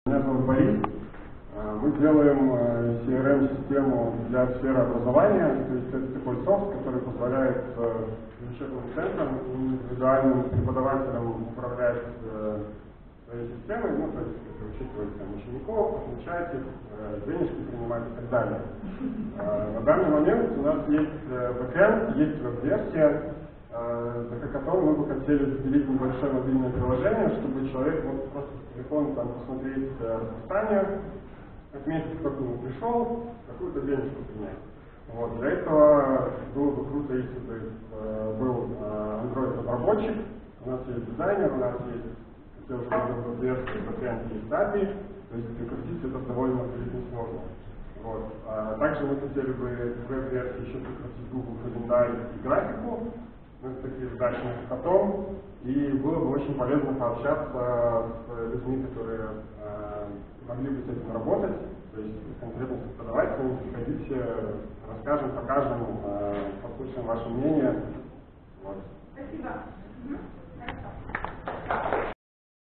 Меня зовут Борис. Мы делаем CRM-систему для сферы образования. То есть это такой софт, который позволяет учебным центрам и индивидуальным преподавателям управлять своей системой, то есть учитывать учеников, отмечать их, денежки принимать и так далее. На данный момент у нас есть бэкэнд, есть веб-версия, за которую мы бы хотели разделить небольшое мобильное приложение, чтобы человек мог просто с телефона посмотреть расписание, отметить, как он пришел, какую-то денежку принять. Для этого было бы круто, если бы был Android-разработчик, у нас есть дизайнер, у нас есть, как я уже говорил, веб-версия, бэкэнд, есть API, то есть прикрутить это довольно несложно. Также мы хотели бы в веб-версии еще прикрутить Google календарь и графику. Мы такие задачи на потом, и было бы очень полезно пообщаться с людьми, которые могли бы с этим работать, то есть конкретно с преподавателями. Приходите, расскажем, покажем, послушаем ваше мнение. Спасибо.